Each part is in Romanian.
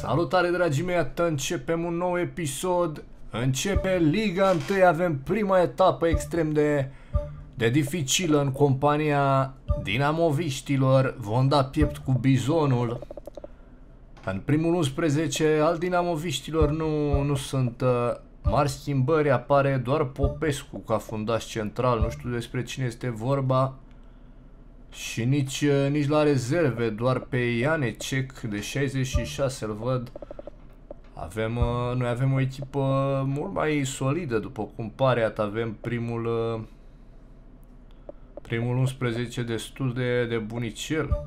Salutare, dragii mei, iată începem un nou episod. Începe Liga 1, avem prima etapă extrem de dificilă în compania dinamoviștilor. Vom da piept cu Bizonul. În primul 11 al dinamoviștilor nu sunt mari schimbări, apare doar Popescu ca fundaș central, nu știu despre cine este vorba. Și nici la rezerve, doar pe Ianecek de 66 îl văd. Noi avem o echipă mult mai solidă, după cum pare. Avem primul 11 destul de bunicel.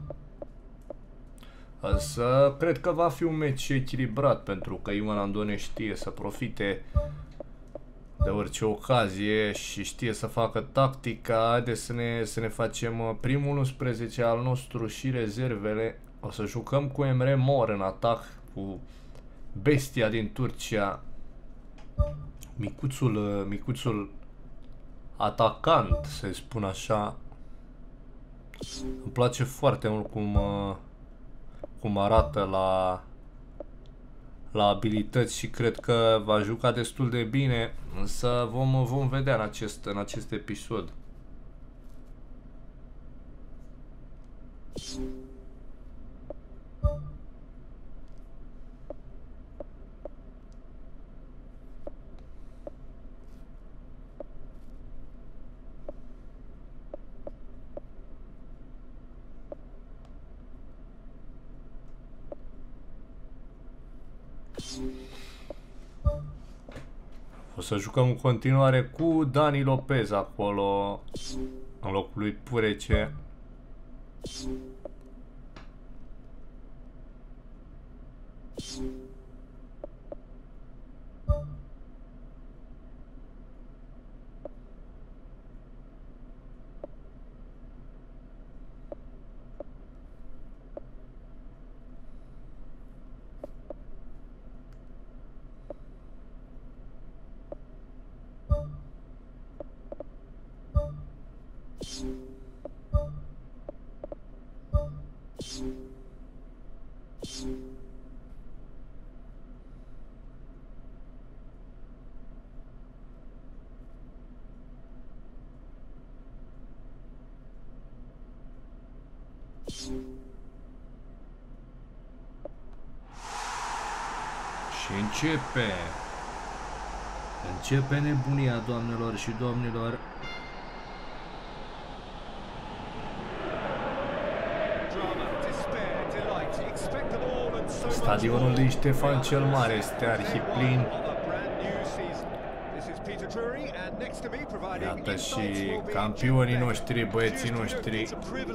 Însă cred că va fi un meci echilibrat, pentru că Ioan Andone știe să profite de orice ocazie și știe să facă tactica. Haideți să ne facem primul 11 al nostru și rezervele. O să jucăm cu Emre Mor în atac, cu bestia din Turcia, micuțul atacant, să spun așa. Îmi place foarte mult cum arată la abilități și cred că va juca destul de bine, însă vom vedea în acest episod. O să jucăm în continuare cu Dani Lopez acolo, în locul lui Purece. Și începe nebunia, doamnelor și domnilor. Stadionul din Ștefan cel Mare este arhiplin. Iată și campionii noștri, băieții noștri.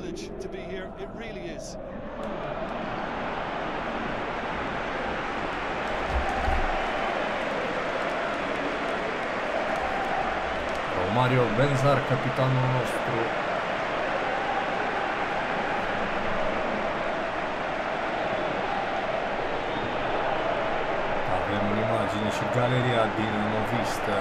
Mario Benzar, capitanul nostru. Avem în imagine și galeria dinamovistă.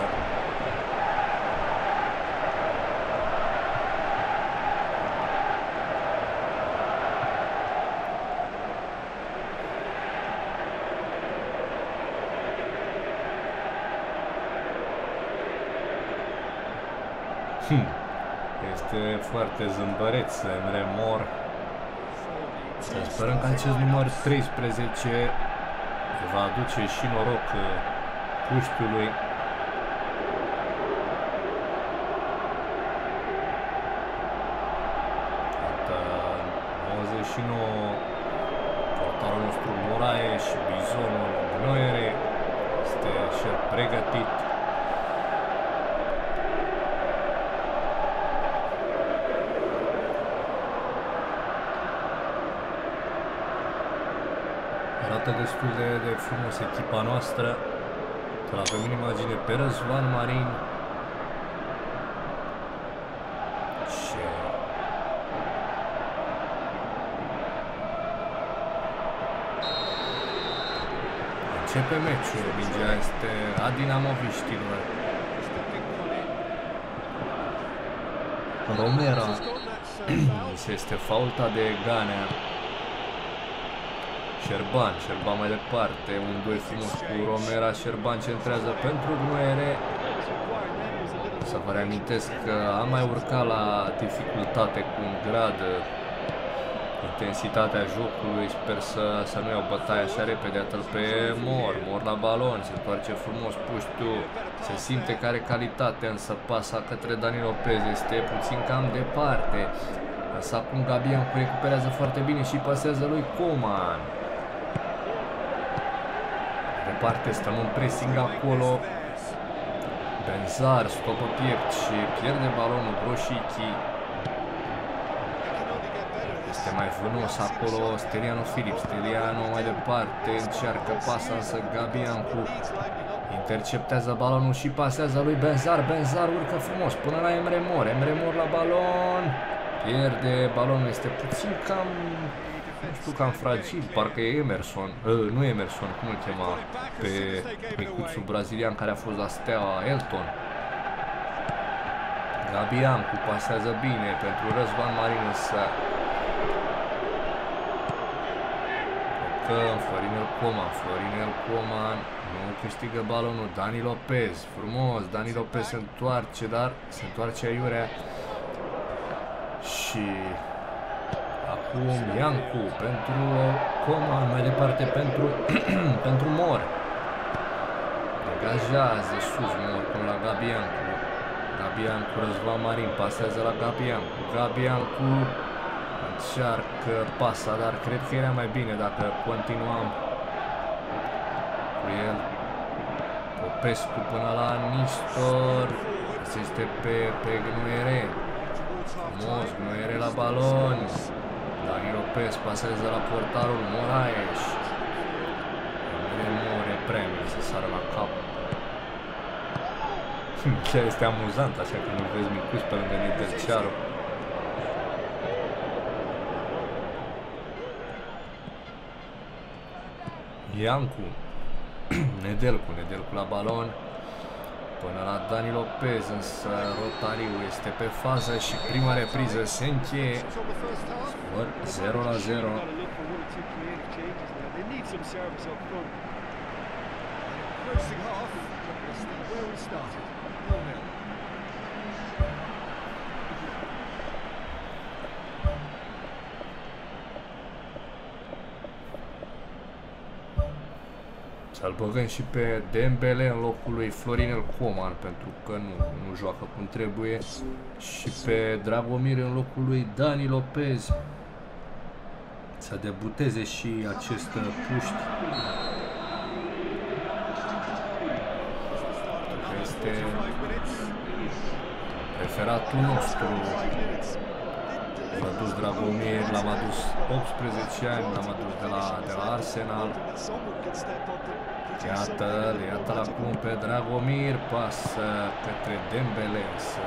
Este foarte zâmbăreț Emre Mor. Să sperăm că acest număr 13 va aduce și noroc puștiului. Iată, 99, portarul nostru Morae și Bizonul Gnoiere este și pregătit. Arată destul de frumos echipa noastră. Să avem în imagine pe Răzvan Marin. Și începe meciul. Mingea este a dinamoviștilor. Romera. Este faulta de Ganea. Șerban mai departe, 1-2 frumos cu Romera, Șerban centrează pentru Gnoiere. Să vă reamintesc că am mai urcat la dificultate cu un grad intensitatea jocului, sper să nu iau bătaia așa repede, atât pe Mor la balon, se întoarce frumos puștiu, se simte că are calitate, însă pasa către Dani Lopez este puțin cam departe, însă acum Gabian recuperează foarte bine și pasează lui Coman. Departe stăm în pressing acolo, Benzar stopă piept și pierde balonul Broșichi. Este mai vânos acolo Steliano Filip. Steliano mai departe încearcă pasa, însă Gabiancu interceptează balonul și pasează lui Benzar. Benzar urcă frumos până la Emre Mor. Emre Mor la balon. Pierde balonul, este puțin cam, nu știu, cam fragil. Parcă e Emerson. Nu Emerson, cum îl chema pe micuțul brazilian care a fost la Steaua, Elton. Gabiancu pasează bine pentru Răzvan Marin, însă Florinel Coman nu câștigă balonul. Dani Lopez, frumos, Dani Lopez se întoarce, dar se întoarce aiurea și acum Iancu pentru Coman, mai departe pentru Mor. Degajează sus Mor până la Gabiancu. Gabiancu, Răzvan Marin pasează la Gabiancu încearcă pasa, dar cred că era mai bine dacă continuam cu el. Popescu până la Nistor, este pe Gnoiere. Frumos, Gnoiere la balon. Dani Lopez pasează la portarul Moraes. More premii să sară la cap. Chiar este amuzant așa când îl vezi micuț pe lângă Nedelcearu. Iancu, Nedelcu la balon până la Dani Lopez, însă Rotariu este pe fază și prima repriză se încheie. Scor 0-0. Să-l băgăm și pe Dembele în locul lui Florinel Coman, pentru că nu joacă cum trebuie, și pe Dragomir în locul lui Dani Lopez. Să debuteze și acest puști. Este preferatul nostru. L-a dus Dragomir, l-am adus 18 ani, l-am adus de la Arsenal. Iată-l acum pe Dragomir, pasă către Dembele, însă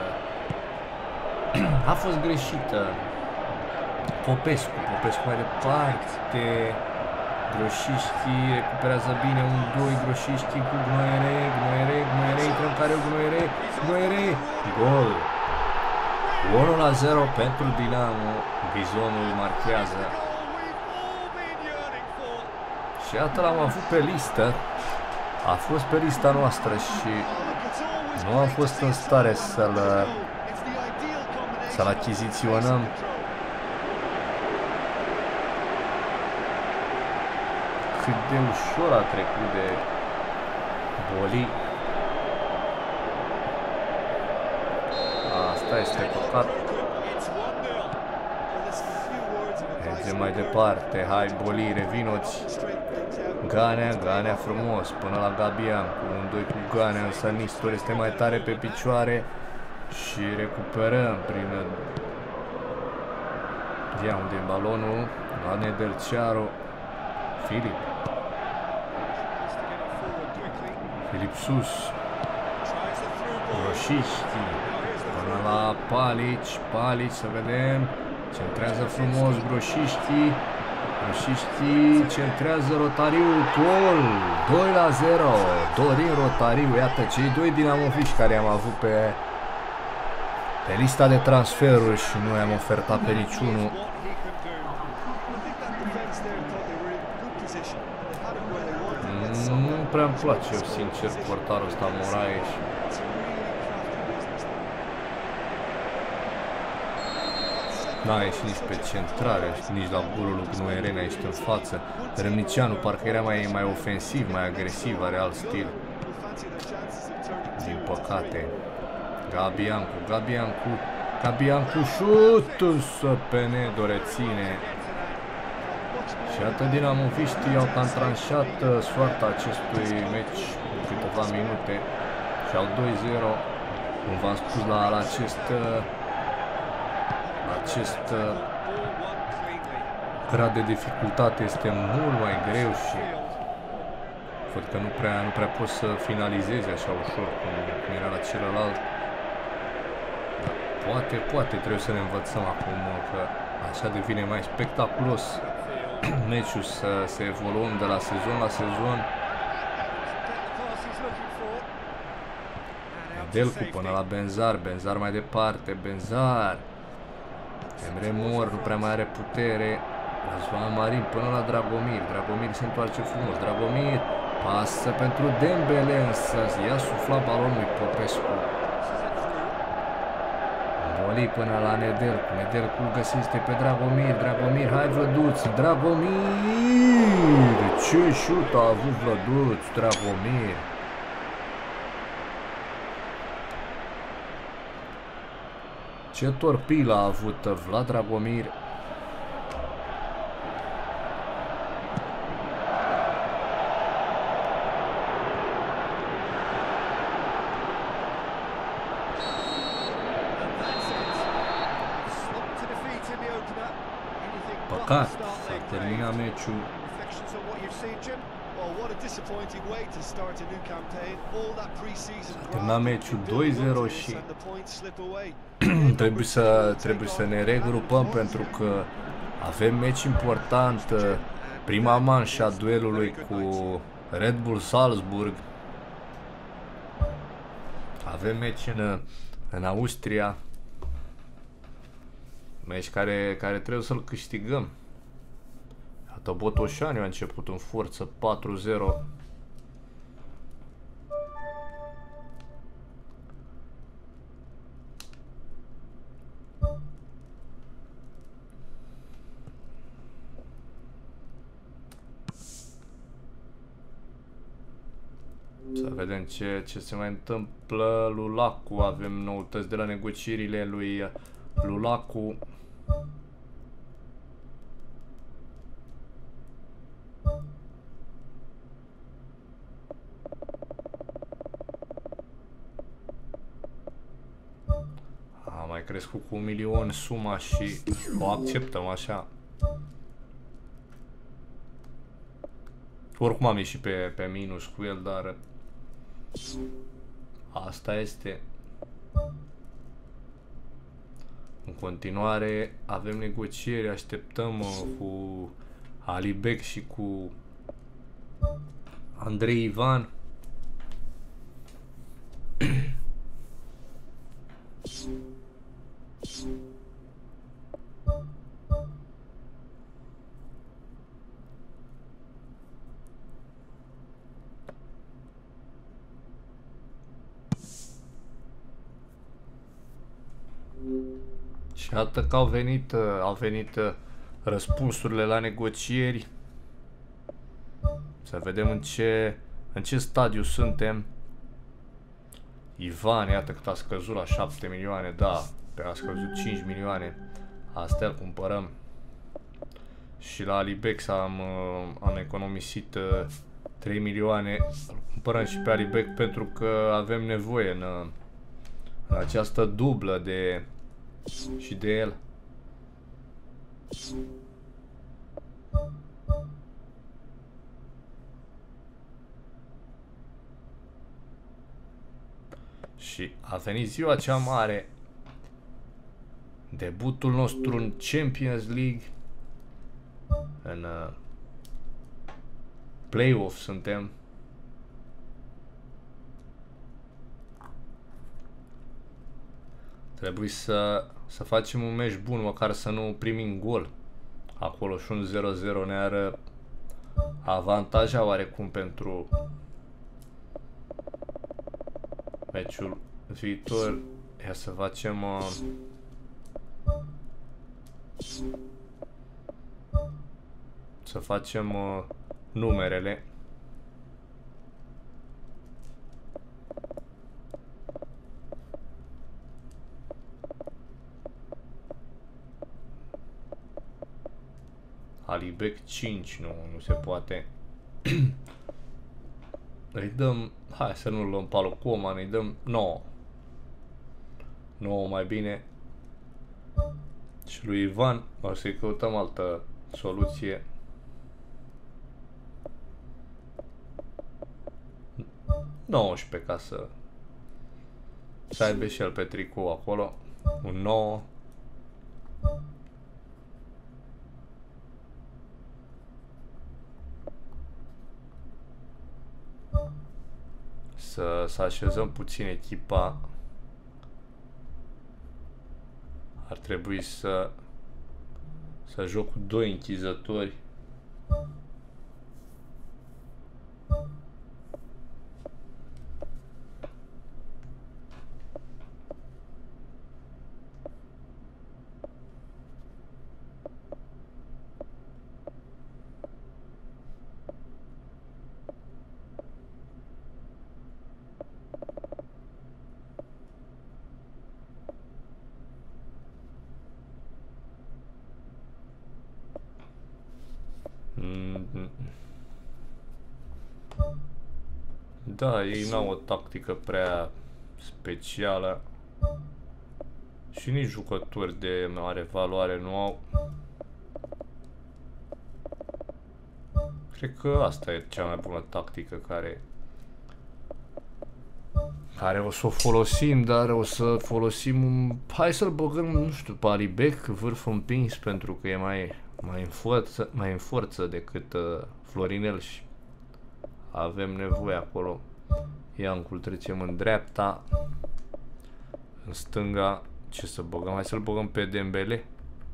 a fost greșită. Popescu mai departe. Groșișchi recuperează bine, 1-2, Groșișchi cu Gnoiere, intră în care Gnoiere, gol. 1-0 pentru Dinamo, Bizonul marchează. Și iată, l-am avut pe listă, a fost pe lista noastră și nu am fost în stare să-l achiziționăm. Cât de ușor a trecut de Boli. Asta este păcat. Mergem mai departe. Hai, Boli, revinoți. Ganea frumos până la Gabian. Cu 1-2 cu Ganea, însă Nistor este mai tare pe picioare. Și recuperăm prin... Ia unde e balonul? La Nedelcearu. Filip sus. Groșișchi până la Palici, să vedem. Centrează frumos Groșișchi, centrează Rotariu, gol, 2-0, Dorin Rotariu. Iată cei doi dinamoviști care am avut pe lista de transferuri și nu i-am ofertat pe niciunul. Nu prea îmi place, sincer, portarul ăsta, Moraes. N-a ieșit nici pe centrare, nici la golul lui Noeren, a ieșit în față. Râmnicianu parcă era mai ofensiv, mai agresiv, are alt stil. Din păcate. Gabiancu, șut, însă pe Nedo reține. Și atât dinamoviștii au cam tranșat soarta acestui meci în câteva minute. Și au 2-0, cum v-am spus, la acest grad de dificultate este mult mai greu și văd că nu prea poți să finalizezi așa ușor cum era la celălalt. Dar poate trebuie să ne învățăm acum că așa devine mai spectaculos meciul, să evoluăm de la sezon la sezon. Nedelcu până la Benzar mai departe, Benzar. Emre Mor nu prea mai are putere. Răzvan Marin până la Dragomir. Dragomir se întoarce frumos. Dragomir pasă pentru Dembele, însă i-a suflat balonul lui Popescu. Boli până la Nedelcu. Nedelcu îl găsește pe Dragomir. Dragomir, hai Vlăduț. Dragomir! Ce șut a avut Vlăduț, Dragomir! Ce torpilă a avut Vlad Dragomir. Păcat, s-a terminat meciul. S-a terminat meciul 2-0 și trebuie să ne regrupăm pentru că avem meci important, prima manșă a duelului cu Red Bull Salzburg. Avem meci în Austria, meci care trebuie să-l câștigăm. Iată, Botoșani a început în forță, 4-0. Să vedem ce se mai întâmplă. Lukaku, avem noutăți de la negocierile lui Lukaku. A mai crescut cu 1 milion suma și o acceptăm așa. Oricum am ieșit pe minus cu el, dar asta este. În continuare avem negocieri, așteptăm cu Alibek și cu Andrei Ivan. Și iată că au venit răspunsurile la negocieri. Să vedem în ce stadiu suntem. Ivan, iată cât a scăzut la 7 milioane, da, a scăzut 5 milioane. Astea îl cumpărăm. Și la Alibex am economisit 3 milioane. Îl cumpărăm și pe Alibex pentru că avem nevoie în această dublă și de el. Și a venit ziua cea mare. Debutul nostru în Champions League. În play-off suntem. Trebuie să facem un meci bun, măcar să nu primim gol. Acolo și un 0-0 ne-ar avantaja oarecum pentru meciul viitor. Ia să facem numerele. Alibec 5, nu se poate. Îi dăm, hai să nu luăm Palu Coman, îi dăm 9. 9 mai bine. Și lui Ivan, o să-i căutăm altă soluție. pe ca să aibă și el pe tricou acolo. Un 9. Să așezăm puțin echipa. Ar trebui să joc cu 2 închizători. Da, ei n-au o tactică prea specială și nici jucători de mare valoare nu au. Cred că asta e cea mai bună tactică care o să o folosim, dar o să folosim hai să-l băgăm, nu știu, pe Alibec, vârf împins, pentru că e mai în forță decât Florinel și avem nevoie acolo. Iancul trecem în dreapta, în stânga, ce să băgăm? Hai să-l băgăm pe Dembele.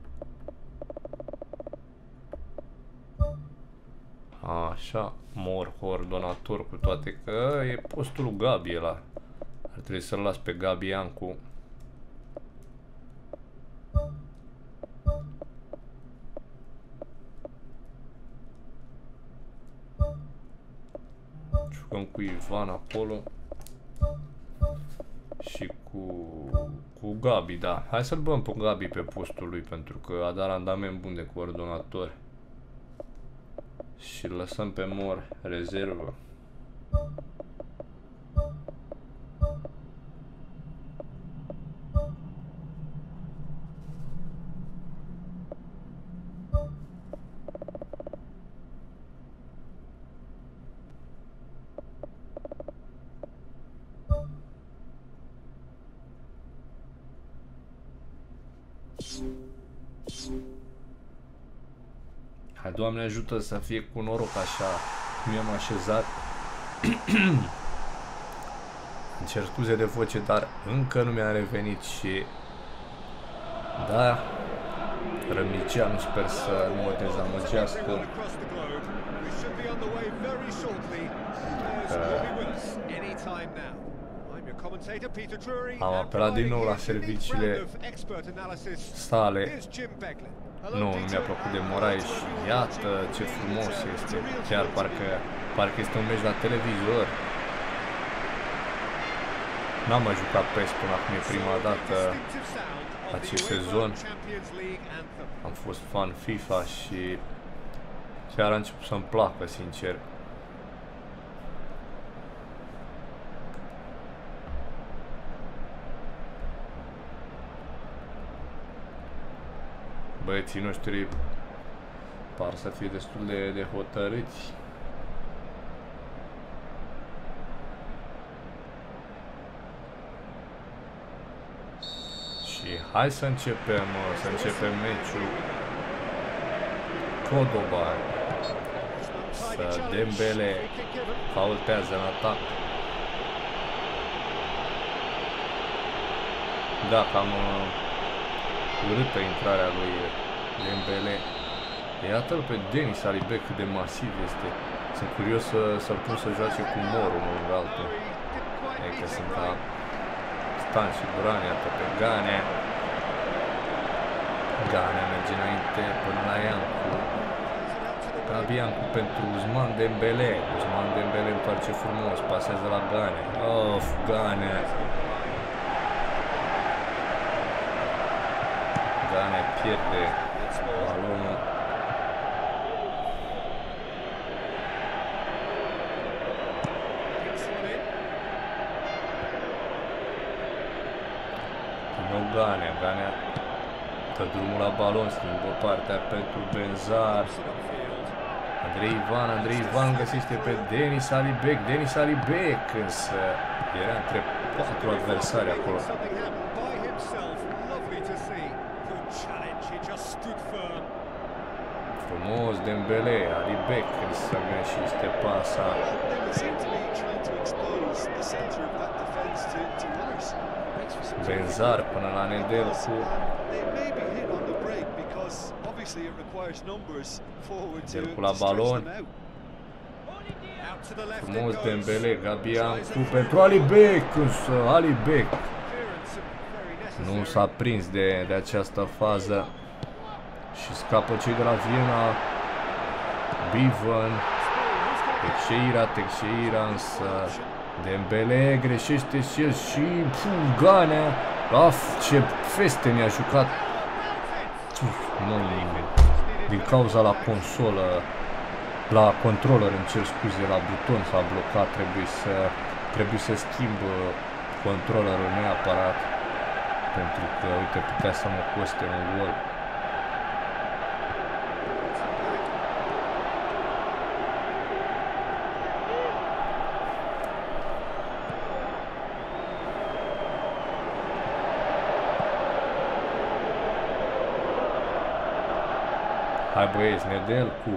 Așa, coordonator, cu toate că e postul lui Gabi ăla. Ar trebui să-l las pe Gabi Iancu. Jucăm cu Ivan acolo. Și cu Gabi, da. Hai să-l băm pe Gabi pe postul lui, pentru că a dat randament bun de coordonator. Și lăsăm pe rezervă. Hai, Doamne ajută să fie cu noroc așa cum i-am așezat. Îmi cer scuze de voce, dar încă nu mi-a revenit și da, Rămniceanu sper să nu mă dezamăgească. Am apelat din nou la serviciile sale. Nu mi-a plăcut de Moraes și iată ce frumos este. Chiar parcă este un meci la televizor. N-am mai jucat PES până acum, e prima dată acest sezon. Am fost fan FIFA și chiar a început să-mi placă, sincer. Băieții noștri par să fie destul de hotărâți. Și hai să începem meciul. Cordoba. Să Dembele faultează în atac. Da, cam urâtă intrarea lui Dembele. Iată-l pe Denis Alibek cât de masiv este. Sunt curios să-l pun să joace cu Mor unul lângă altul. E că sunt ca Stan și Duran, iată pe Ganea. Ganea merge înainte până la Iancu. Iancu pentru Ousmane Dembele. Ousmane Dembele întoarce frumos, pasează la Ganea. Of, Ganea. Ganea pierde balonul. Ganea dă drumul la balon, schimbă partea pentru Benzar. Andrei Ivan găsește pe Denis Alibek. Denis Alibek însă era între 4 adversari acolo. Frumos Dembele, Alibek însă greșește pasa. Benzar până la Nedelcu. Nedelcu la balon. Frumos Dembele, Gabiancu pentru Alibek, însă Alibek nu s-a prins de această fază și scapă cei de la Viena. Bivan, Teixeira însă Dembele greșește și el și Ganea. Ce feste mi-a jucat. Nu nimeni. Din cauza la consolă, la controller, îmi cer scuze, la buton s-a blocat. Trebuie să schimb controllerul neapărat, pentru că, uite, putea să mă coste un gol. Hai băieți, Nedelcu.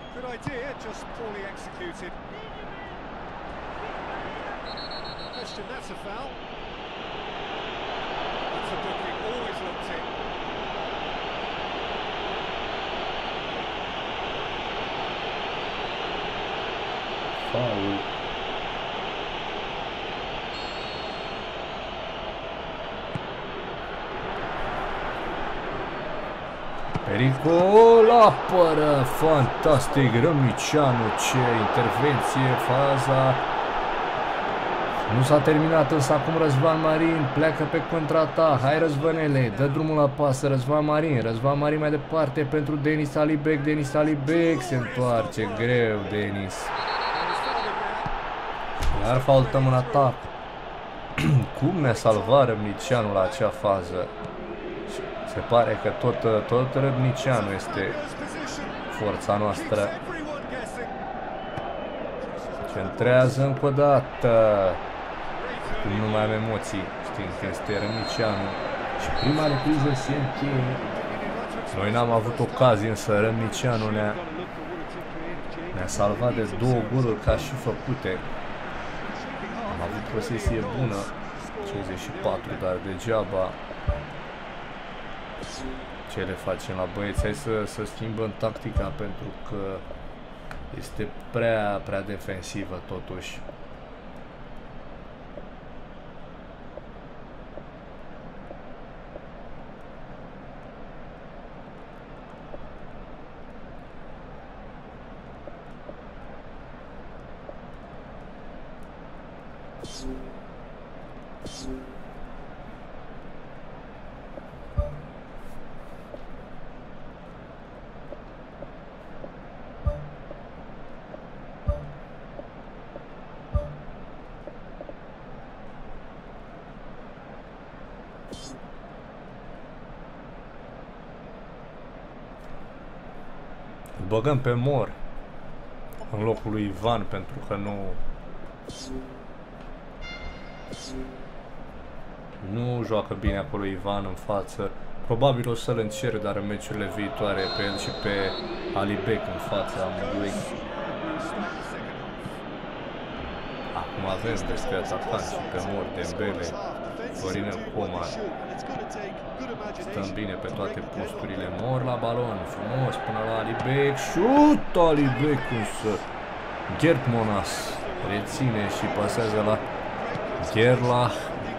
Faul. Pericol, apără, fantastic, Râmnicianu, ce intervenție, faza. Nu s-a terminat, însă acum Răzvan Marin pleacă pe contraatac. Hai Răzvănele, dă drumul la pasă, Răzvan Marin mai departe pentru Denis Alibek. Denis Alibek se întoarce greu, Denis. Iar faultăm în atac. Cum ne-a salvat Râmnicianu la acea fază? Se pare că tot Râmnicianu este forța noastră. Centrează încă o dată. Cum nu mai am emoții, știm că este Râmnicianu. Și prima repriză se încheie. Noi n-am avut ocazie, însă Râmnicianu ne-a salvat de 2 goluri ca și făcute. Am avut posesie bună, 54, dar degeaba. Ce le facem la băieți? Hai să schimbăm tactica, pentru că este prea defensivă totuși. Băgăm pe Mor în locul lui Ivan, pentru că nu joacă bine acolo Ivan în față. Probabil o să-l încerc, dar în meciurile viitoare pe el și pe Alibek în față amândoi. Acum avem despre atacant și pe Mor, Dembele. Florin Coman. Stăm bine pe toate posturile. Mor la balon. Frumos până la Alibek. Șut Alibek însă. Gerd Monas reține și pasează la Gerlach.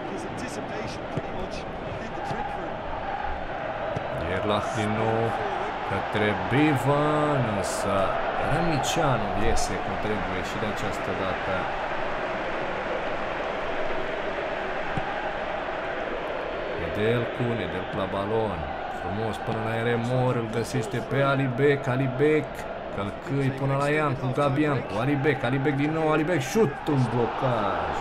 Gerlach din nou către Bivan, însă Rămnicianu iese cum trebuie și de această dată. Nedelcu la balon. Frumos până la Eremor, îl găsește pe Alibek. Alibek călcâi până la Iancu, Gabiancu. Alibek din nou, Alibek șut, un blocaj.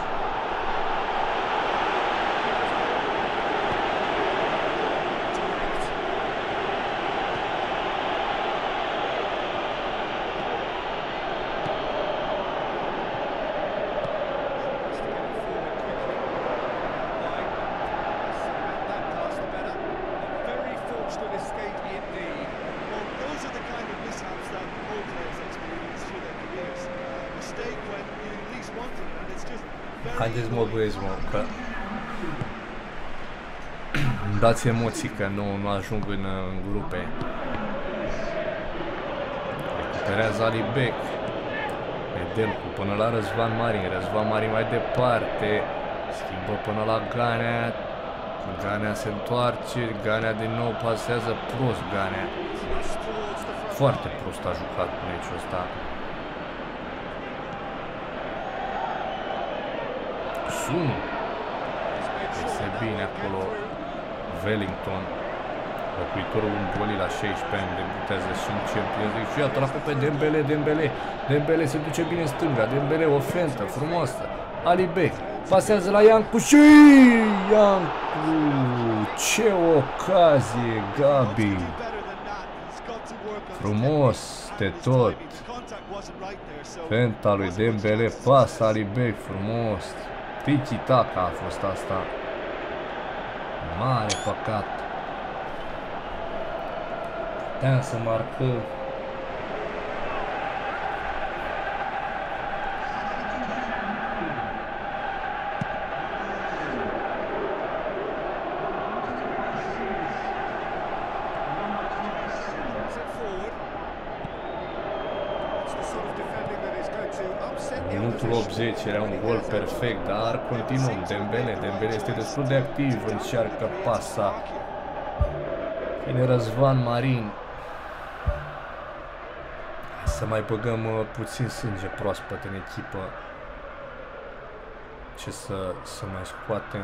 Haideți mă băieți, mă, că îmi dați emoții că nu ajung în grupe. Recuperează Alibek. Nedelcu până la Răzvan Marin. Răzvan Marin mai departe. Schimbă până la Ganea. Ganea se întoarce. Ganea din nou pasează prost. Ganea. Foarte prost a jucat meciul ăsta. Sunu. Este bine acolo Wellington. Locuitorul un gol la 16 ani, debutează și în Champions League. Și iată la pe Dembele. Dembele se duce bine în stânga. Dembele o fentă frumoasă. Alibek pasează la Iancu și Iancu. Ce ocazie, Gabi. Frumos de tot. Fenta lui Dembele, pas Alibek, frumos. Tiki-taka a fost asta. Mare păcat. Puteam să marcăm. Minutul 80 era un gol perfect, dar continuăm. Dembele este destul de activ, încearcă pasa. Vine Răzvan Marin. Să mai băgăm puțin sânge proaspăt în echipă. Ce să mai scoatem?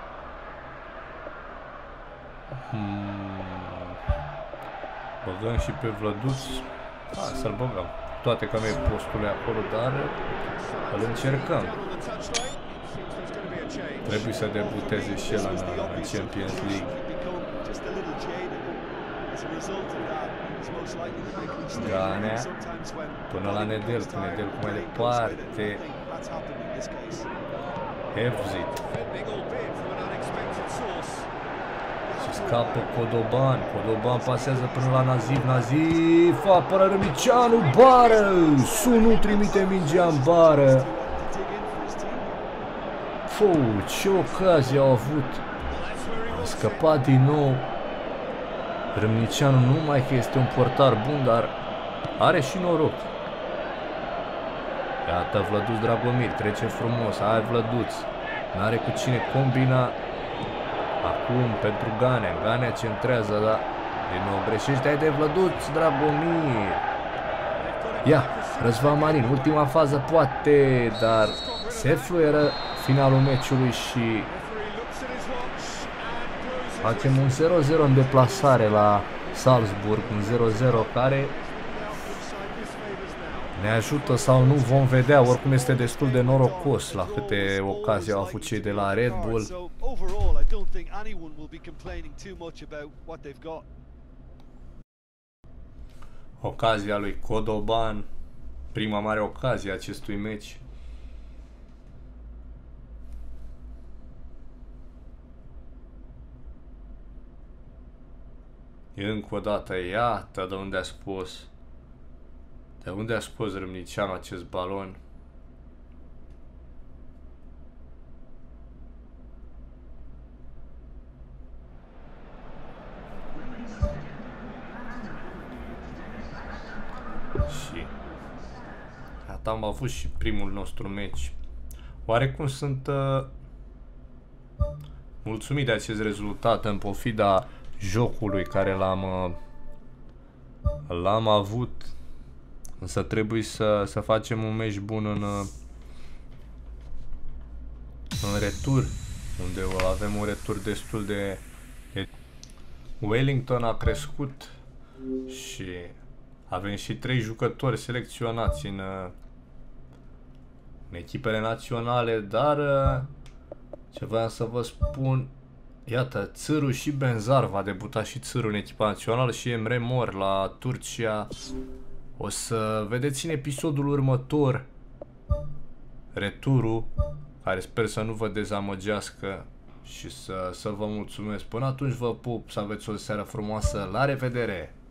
Băgăm și pe Vlăduț. Să-l băgăm. Toate că nu e postul acolo, dar îl încercăm. Trebuie să debuteze și el în Champions League. Ganea până la Nedelcu mai departe. Evzit. Și scapă Codoban. Codoban pasează până la Nazif. Apără Rămnicianu. Bară. Sunu trimite mingea în bară. Ce ocazie au avut. A scăpat din nou. Rămnicianu numai că este un portar bun, dar are și noroc. Iată Vlăduț Dragomir. Trece frumos. Hai Vlăduț. N-are cu cine combina. Acum pentru Ganea. Ganea centrează, dar din nou greșește. Hai de Vlăduț Dragomir. Ia, Răzvan Marin. Ultima fază poate, dar se fluieră finalul meciului și facem un 0-0 în deplasare la Salzburg. Un 0-0 care ne ajută sau nu vom vedea. Oricum este destul de norocos la câte ocazii au avut cei de la Red Bull. Ocazia lui Codoban. Prima mare ocazie a acestui meci. Încă o dată, iată de unde a scos. De unde a scos Rămnicianu acest balon? Iată, am avut și primul nostru meci. Oarecum sunt mulțumit de acest rezultat în pofida jocului care l-am avut. Însă trebuie să facem un meci bun în retur, unde avem un retur destul de... Wellington a crescut și avem și 3 jucători selecționați în echipele naționale, dar ce voiam să vă spun, iată, Țâru și Benzar, va debuta și Țâru în echipa națională și Emre Mor la Turcia. O să vedeți în episodul următor returul, care sper să nu vă dezamăgească și să vă mulțumesc. Până atunci vă pup, să aveți o seară frumoasă, la revedere!